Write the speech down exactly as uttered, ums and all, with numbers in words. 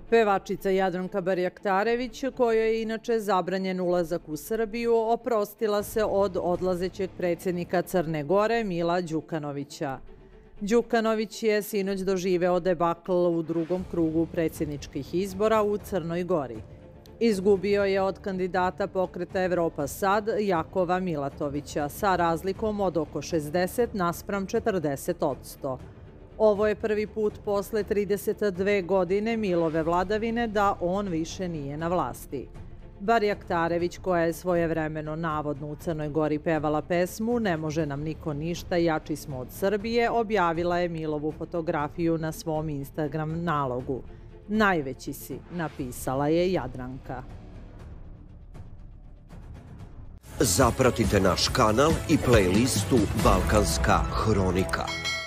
Pevačica Jadranka Barjaktarević, kojoj je inače zabranjen ulazak u Srbiju, oprostila se od odlazećeg predsjednika Crne Gore Mila Đukanovića. Đukanović je sinoć doživeo debakl u drugom krugu predsjedničkih izbora u Crnoj Gori. Izgubio je od kandidata pokreta Evropa Sad Jakova Milatovića sa razlikom od oko šezdeset naspram četrdeset odsto. Ovo je prvi put posle trideset dve godine Milove vladavine da on više nije na vlasti. Barjaktarević, koja je svojevremeno navodno u Crnoj Gori pevala pesmu "Ne može nam niko ništa, jači smo od Srbije", objavila je Milovu fotografiju na svom Instagram nalogu. "Najveći si", napisala je Jadranka. Zapratite naš kanal i playlistu Balkanska hronika.